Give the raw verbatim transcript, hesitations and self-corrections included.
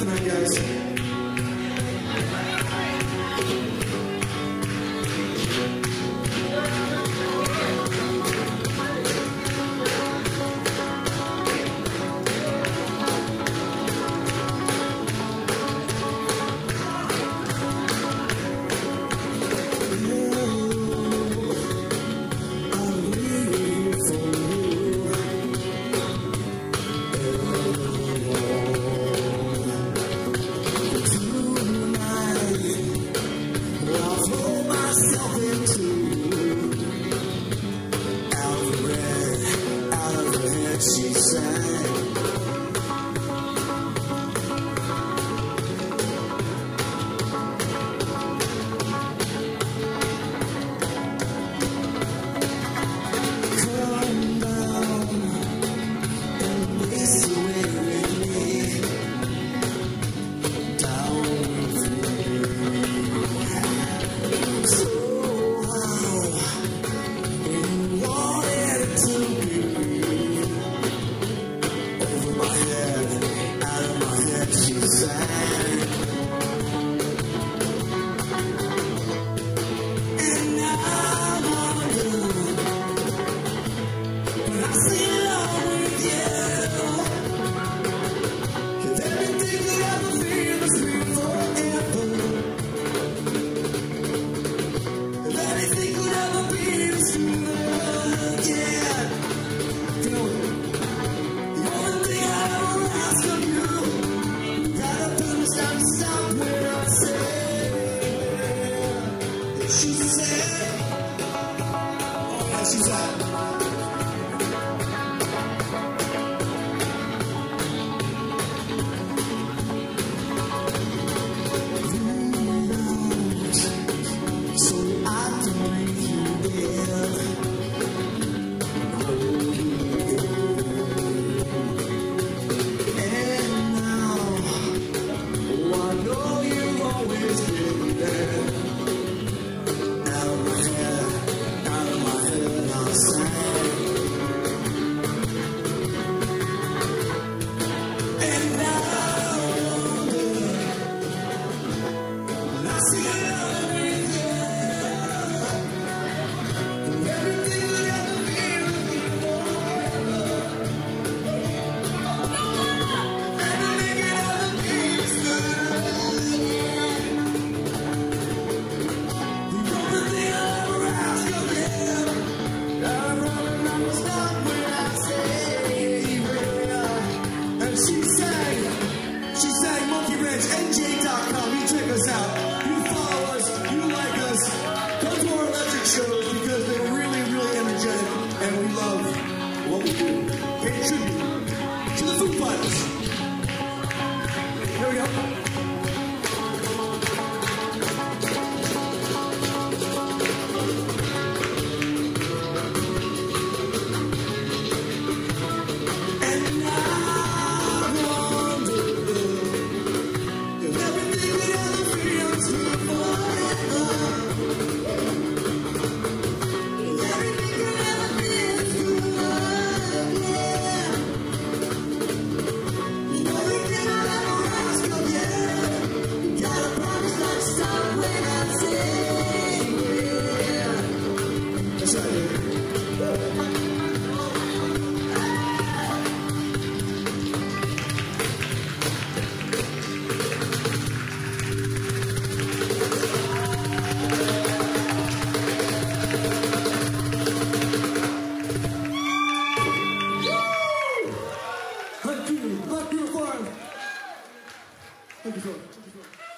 tonight, guys. She sang. Come down and race away with me, down with me. So high, when you wanted it to be. She sang, and I wonder when I see love with you, if everything could ever feel the same forever, if anything could ever be the same again. You know, the only thing I ever ask of you, stop, stop when I say. She said, oh yeah, she said. So I can bring you there. N J dot com, you check us out, you follow us, you like us, come to our electric shows because they're really, really energetic and we love what we do. Pay tribute to the Foo Fighters. Here we go. Thank you. Thank you for. Thank you for.